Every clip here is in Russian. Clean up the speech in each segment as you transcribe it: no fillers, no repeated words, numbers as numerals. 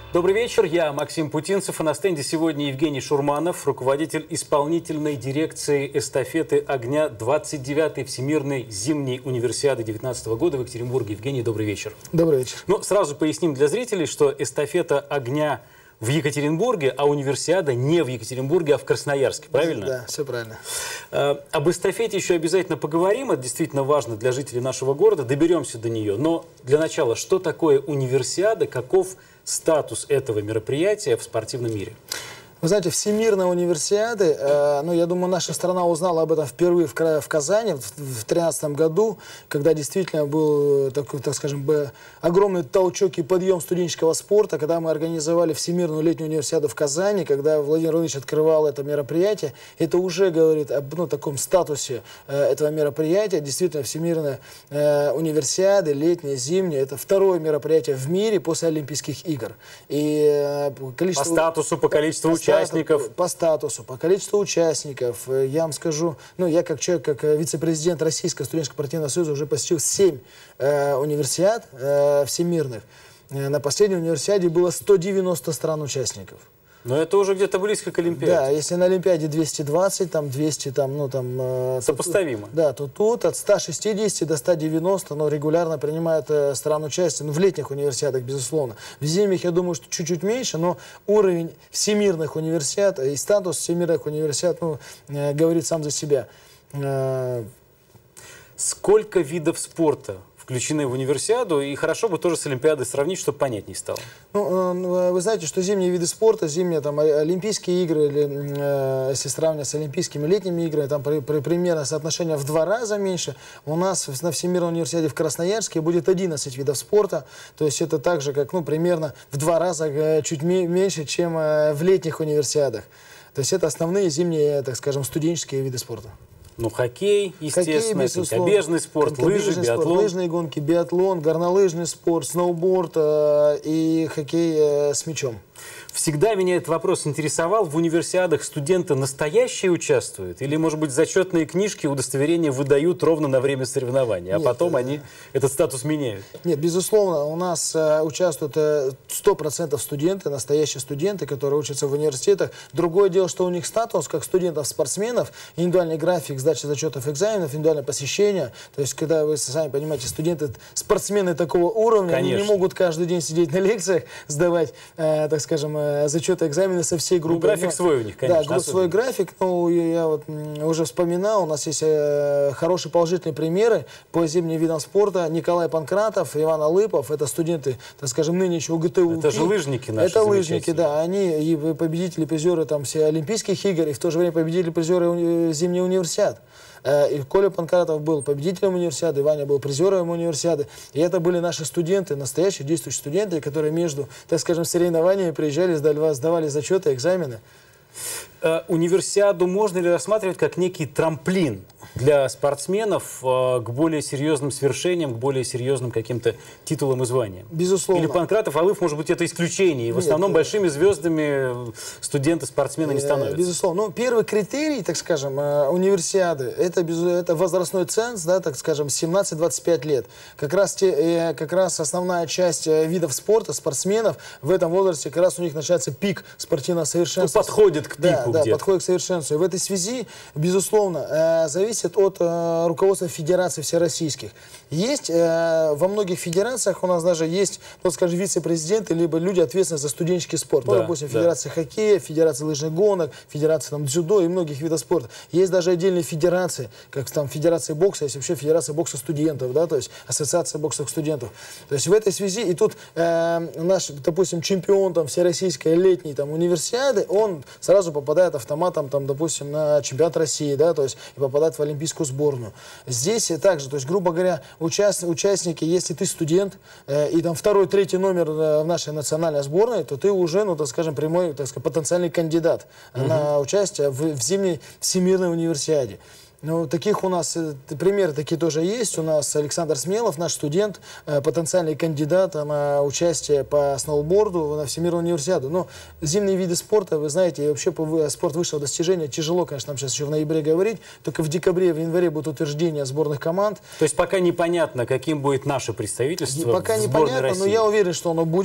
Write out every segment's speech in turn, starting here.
Добрый вечер, я Максим Путинцев, и на стенде сегодня Евгений Шурманов, руководитель исполнительной дирекции эстафеты огня 29-й Всемирной зимней универсиады 2019 года в Екатеринбурге. Евгений, добрый вечер. Добрый вечер. Ну, сразу поясним для зрителей, что эстафета огня в Екатеринбурге, а универсиада не в Екатеринбурге, а в Красноярске, правильно? Да, все правильно. Об эстафете еще обязательно поговорим, это действительно важно для жителей нашего города, доберемся до нее. Но для начала, что такое универсиада, каков статус этого мероприятия в спортивном мире? Вы знаете, Всемирная универсиада, я думаю, наша страна узнала об этом впервые в Казани в 2013 году, когда действительно был, так скажем, огромный толчок и подъем студенческого спорта, когда мы организовали Всемирную летнюю универсиаду в Казани, когда Владимир Владимирович открывал это мероприятие. Это уже говорит об таком статусе этого мероприятия. Действительно, Всемирная универсиада, летняя, зимняя, это второе мероприятие в мире после Олимпийских игр. И количество... По статусу, по количеству участников? По статусу, по количеству участников. Я вам скажу, я как человек, как вице-президент Российского студенческого спортивного союза уже посетил 7 универсиад всемирных. На последней универсиаде было 190 стран-участников. Но это уже где-то близко к Олимпиаде. Да, если на Олимпиаде 220, там 200, сопоставимо. То тут от 160 до 190, но регулярно принимают стран участия. В летних универсиадах, безусловно. В зимних, я думаю, что чуть-чуть меньше, но уровень всемирных универсиад и статус всемирных универсиад, говорит сам за себя. Сколько видов спорта включены в универсиаду, и хорошо бы тоже с Олимпиадой сравнить, чтобы понятней стало. Вы знаете, что зимние виды спорта, зимние Олимпийские игры, или если сравнивать с Олимпийскими летними играми, там примерно соотношение в 2 раза меньше. У нас на Всемирной универсиаде в Красноярске будет 11 видов спорта, то есть это так же, как примерно в 2 раза чуть меньше, чем в летних универсиадах. То есть это основные зимние, так скажем, студенческие виды спорта. Хоккей, естественно, конькобежный спорт, лыжи, биатлон. Лыжные гонки, биатлон, горнолыжный спорт, сноуборд и хоккей с мячом. Всегда меня этот вопрос интересовал. В универсиадах студенты настоящие участвуют? Или, может быть, зачетные книжки, удостоверения выдают ровно на время соревнований, а потом они этот статус меняют? Нет, безусловно, у нас участвуют 100% студенты, настоящие студенты, которые учатся в университетах. Другое дело, что у них статус, как студентов-спортсменов, индивидуальный график сдачи зачетов экзаменов, индивидуальное посещение. То есть, когда вы сами понимаете, студенты-спортсмены такого уровня, они не могут каждый день сидеть на лекциях, сдавать, так скажем, зачеты, экзамены со всей группой. График свой у них, конечно. Да, свой график. Я уже вспоминал, у нас есть хорошие положительные примеры по зимним видам спорта. Николай Панкратов, Иван Алыпов, это студенты, так скажем, нынешнего ГТУ. Это же лыжники наши. Это лыжники, да. Они и победители, призеры все Олимпийских игр, и в то же время победители, призеры зимней универсиад. И Коля Панкратов был победителем универсиады, Ваня был призером универсиады. И это были наши студенты, настоящие действующие студенты, которые между, так скажем, соревнованиями приезжали, сдавали зачеты, экзамены. Универсиаду можно ли рассматривать как некий трамплин для спортсменов к более серьезным свершениям, к более серьезным каким-то титулам и званиям? Безусловно. Или Панкратов, Алыпов, может быть, это исключение, и в основном большими звездами студенты-спортсмены не становятся? Безусловно. Первый критерий, так скажем, универсиады, это возрастной ценз, да, так скажем, 17-25 лет. Как раз основная часть видов спорта, спортсменов, в этом возрасте как раз у них начинается пик спортивного совершенства. Подходит к пику. Да, подходит к совершенству. И в этой связи, безусловно, зависит от руководства федераций всероссийских. Есть во многих федерациях, у нас даже есть, скажем, вице-президенты, либо люди, ответственные за студенческий спорт. Допустим, федерация хоккея, федерация лыжных гонок, федерация дзюдо и многих видов спорта. Есть даже отдельные федерации, как там федерация бокса, есть вообще федерация бокса студентов, да, то есть ассоциация боксовых студентов. То есть в этой связи, и тут наш, допустим, чемпион всероссийской летней универсиады, он сразу попадает автоматом, допустим, на чемпионат России, да, то есть и попадает в олимпийскую сборную. Здесь также, то есть, грубо говоря, участники, если ты студент и там 2-3 номер в нашей национальной сборной, то ты уже, так скажем, прямой, так сказать, потенциальный кандидат на участие в зимней всемирной универсиаде. Таких у нас примеры такие тоже есть. У нас Александр Смелов, наш студент, потенциальный кандидат на участие по сноуборду на Всемирную универсиаду. Но зимние виды спорта, вы знаете, и вообще спорт высшего достижения тяжело, конечно, нам сейчас еще в ноябре говорить. Только в декабре, в январе будут утверждения сборных команд. То есть пока непонятно, каким будет наше представительство пока в сборной непонятно, России. но я уверен, что оно будет.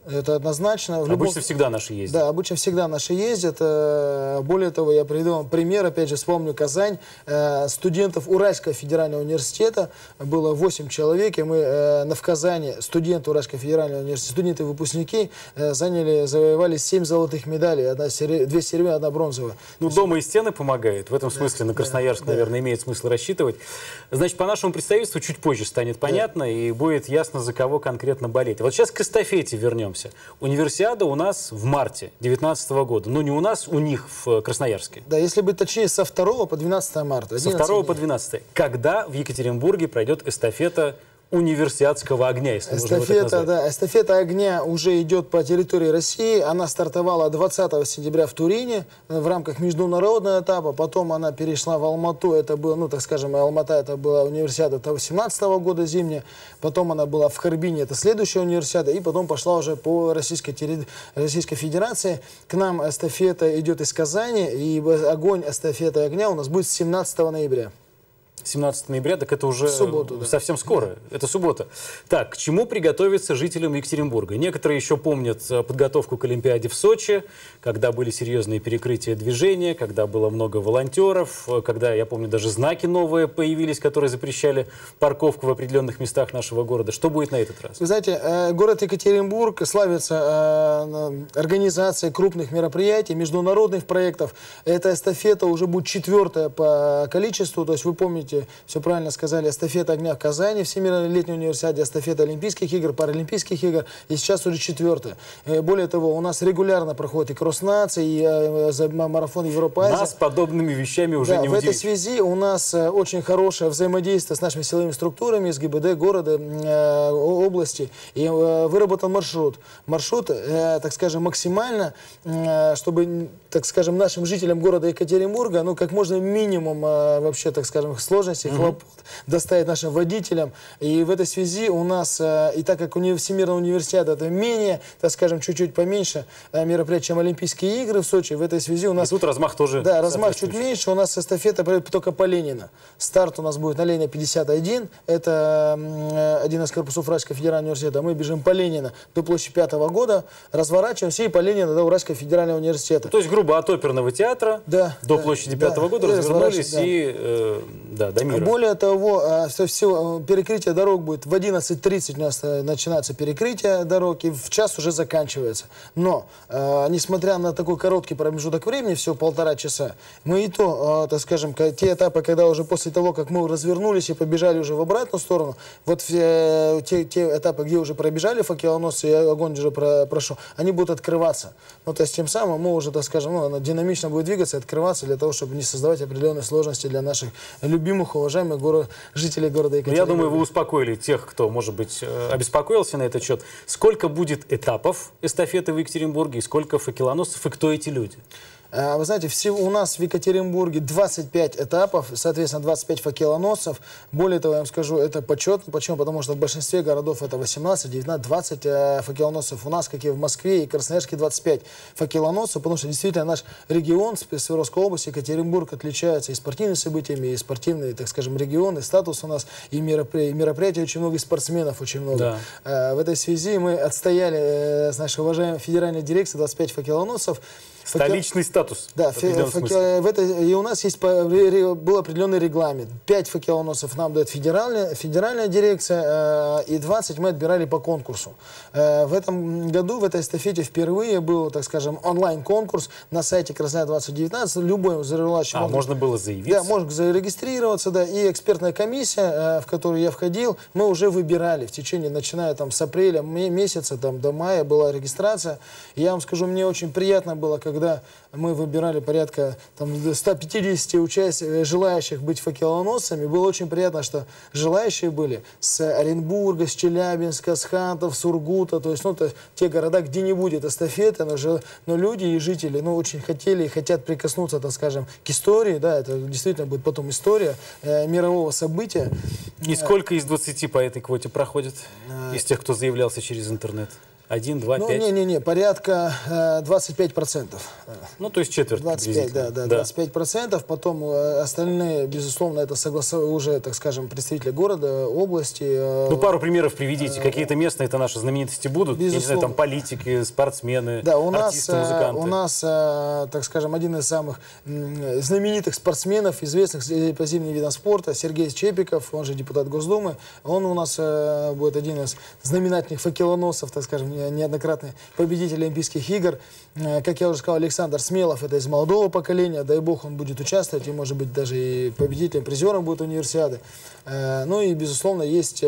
это однозначно. Обычно всегда наши ездят. Да, обычно всегда наши ездят. Более того, я приведу вам пример, опять же, вспомню Казань. Студентов Уральского федерального университета было 8 человек, и мы в Казани, студенты Уральского федерального университета, студенты-выпускники, завоевали 7 золотых медалей, 2 серебряные, 1 бронзовая. Ну, дома и стены помогают. В этом смысле на Красноярск, наверное, имеет смысл рассчитывать. Значит, по нашему представительству чуть позже станет понятно, и будет ясно, за кого конкретно болеть. Вот сейчас к эстафете вернемся. Универсиада у нас в марте 2019 года. Но не у нас, у них в Красноярске. Да, если быть точнее, со 2 по 12 марта. Со 2 по 12. Когда в Екатеринбурге пройдет эстафета универсиадского огня, если можно его так назвать? Да, эстафета огня уже идет по территории России. Она стартовала 20 сентября в Турине в рамках международного этапа. Потом она перешла в Алмату. Это было, ну, так скажем, Алмата, это была универсиада 2017 года зимняя. Потом она была в Харбине, это следующая универсиада. И потом пошла уже по Российской Федерации. К нам эстафета идет из Казани. И огонь эстафеты огня у нас будет 17 ноября. 17 ноября, так это уже субботу, совсем скоро. Да. Это суббота. Так, к чему приготовиться жителям Екатеринбурга? Некоторые еще помнят подготовку к Олимпиаде в Сочи, когда были серьезные перекрытия движения, когда было много волонтеров, когда, я помню, даже знаки новые появились, которые запрещали парковку в определенных местах нашего города. Что будет на этот раз? Вы знаете, город Екатеринбург славится организацией крупных мероприятий, международных проектов. Эта эстафета уже будет 4-я по количеству. То есть вы помните, все правильно сказали, эстафета огня в Казани, Всемирной летней универсиаде, эстафета Олимпийских игр, Паралимпийских игр, и сейчас уже 4-я. Более того, у нас регулярно проходит и кросс-нации, и марафон Европа-Азия. Нас подобными вещами уже не удивить. В этой связи у нас очень хорошее взаимодействие с нашими силовыми структурами, с ГИБДД города, области, и выработан маршрут. Маршрут, так скажем, максимально, чтобы, так скажем, нашим жителям города Екатеринбурга, ну, как можно минимум, вообще, так скажем, сложностей, хлопот доставить нашим водителям. И в этой связи у нас, и так как Всемирная универсиада, это менее, так скажем, чуть-чуть поменьше мероприятий, чем Олимпийские игры в Сочи, в этой связи у нас... И тут размах тоже... Да, размах чуть меньше, у нас эстафета только по Ленина. Старт у нас будет на Ленина 51, это один из корпусов Уральского федерального университета. Мы бежим по Ленина до площади 5-го года, разворачиваемся и по Ленина до Уральского федерального университета. То есть, грубо, от оперного театра до площади 5-го года развернулись и до мира. Более того, перекрытие дорог будет в 11:30 у нас начинается перекрытие дорог, и в час уже заканчивается. Но, несмотря на такой короткий промежуток времени, всего 1,5 часа, мы и то, так скажем, те этапы, когда уже после того, как мы развернулись и побежали уже в обратную сторону, вот те этапы, где уже пробежали факелоносцы и огонь уже прошел, они будут открываться. Ну, то есть тем самым мы уже, так скажем, она динамично будет двигаться и открываться для того, чтобы не создавать определенные сложности для наших любимых, уважаемых жителей города Екатеринбурга. Я думаю, вы успокоили тех, кто, может быть, обеспокоился на этот счет. Сколько будет этапов эстафеты в Екатеринбурге, и сколько факелоносцев, и кто эти люди? Вы знаете, у нас в Екатеринбурге 25 этапов, соответственно, 25 факелоносцев. Более того, я вам скажу, это почетно. Почему? Потому что в большинстве городов это 18, 19, 20 факелоносцев. У нас, как и в Москве и Красноярске, 25 факелоносцев, потому что действительно наш регион, Свердловская область, Екатеринбург, отличается и спортивными событиями, и спортивный, так скажем, регион, и статус у нас, и мероприятий очень много, и спортсменов очень много. Да. В этой связи мы отстояли с нашей уважаемой федеральной дирекции 25 факелоносцев. Столичный статус. Да, и у нас есть был определенный регламент. 5 факелоносцев нам дает федеральная дирекция, и 20 мы отбирали по конкурсу. В этом году в этой эстафете впервые был, так скажем, онлайн-конкурс на сайте Краснодар-2019. Любой желающий можно было заявиться? Да, можно зарегистрироваться, да, и экспертная комиссия, в которую я входил, мы уже выбирали в течение, начиная там с апреля месяца, там, до мая была регистрация. И я вам скажу, мне очень приятно было, когда мы выбирали порядка там, 150 желающих быть факелоносцами. Было очень приятно, что желающие были с Оренбурга, с Челябинска, с Хантов, Сургута, то есть те города, где не будет эстафеты, но люди и жители очень хотели и хотят прикоснуться, так скажем, к истории. Да, это действительно будет потом история мирового события. И сколько из 20 по этой квоте проходит? Из тех, кто заявлялся через интернет? 1, 2, 5? Ну, не, порядка 25%. Ну, то есть четверть 25, да, 25%. Потом остальные, безусловно, это уже, так скажем, представители города, области. Ну, пару примеров приведите. Какие-то местные это наши знаменитости будут? Я не знаю, там политики, спортсмены, да, артисты, музыканты. У нас, так скажем, один из самых знаменитых спортсменов, известных по зимним видам спорта, Сергей Чепиков, он же депутат Госдумы. Он у нас будет один из знаменательных факелоносцев, так скажем, неоднократный победитель Олимпийских игр. Как я уже сказал, Александр Смелов, это из молодого поколения, дай бог он будет участвовать, и может быть даже и победителем, призером будет универсиады. Ну и, безусловно, есть,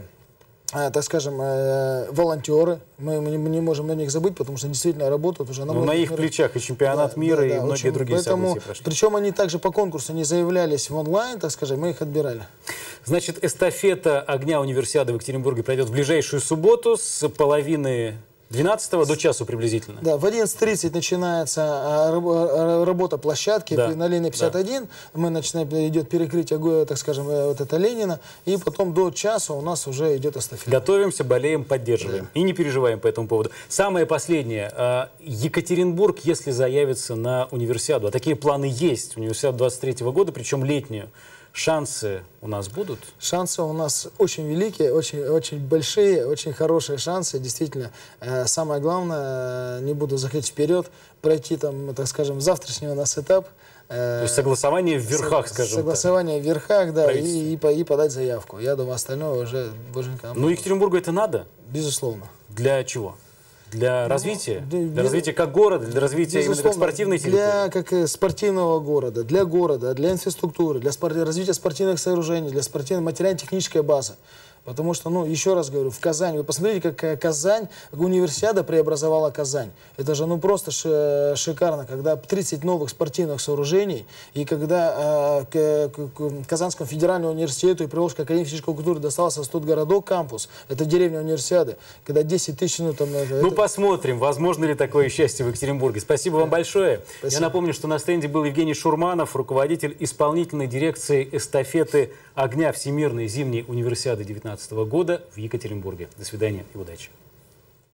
так скажем, волонтеры. Мы не можем на них забыть, потому что они действительно работают уже на их плечах и чемпионат мира, и многие другие события прошли. Причем они также по конкурсу не заявлялись в онлайн, так скажем, мы их отбирали. Значит, эстафета огня универсиады в Екатеринбурге пройдет в ближайшую субботу с половины 12 до часу приблизительно. Да, в 11:30 начинается работа площадки на Ленина 51. Мы начинаем, идет перекрытие, так скажем, вот это Ленина. И потом до часа у нас уже идет эстафета. Готовимся, болеем, поддерживаем. Да. И не переживаем по этому поводу. Самое последнее. Екатеринбург, если заявится на универсиаду, а такие планы есть, универсиаду 23 года, причем летнюю, шансы у нас будут? Шансы у нас очень великие, очень большие, очень хорошие шансы. Действительно, самое главное, не буду заходить вперед, пройти там, так скажем, завтрашний у нас этап. То есть согласование в верхах, скажем согласование в верхах, да, и подать заявку. Я думаю, остальное уже боженька. Ну, Екатеринбургу это надо? Безусловно. Для чего? Для развития? Для развития как города, для развития именно как спортивной территории? Для как спортивного города, для инфраструктуры, для развития спортивных сооружений, для спортивной материально-технической базы. Потому что, ну, еще раз говорю, в Казани, вы посмотрите, как Казань, универсиада преобразовала Казань. Это же, ну, просто шикарно, когда 30 новых спортивных сооружений, и когда Казанскому федеральному университету и Приволжской академии физической культуры достался студгородок кампус, это деревня универсиады, когда 10 тысяч, ну, там... Ну, посмотрим, возможно ли такое счастье в Екатеринбурге. Спасибо вам большое. Спасибо. Я напомню, что на стенде был Евгений Шурманов, руководитель исполнительной дирекции эстафеты огня Всемирной зимней универсиады 2019 года в Екатеринбурге. До свидания и удачи.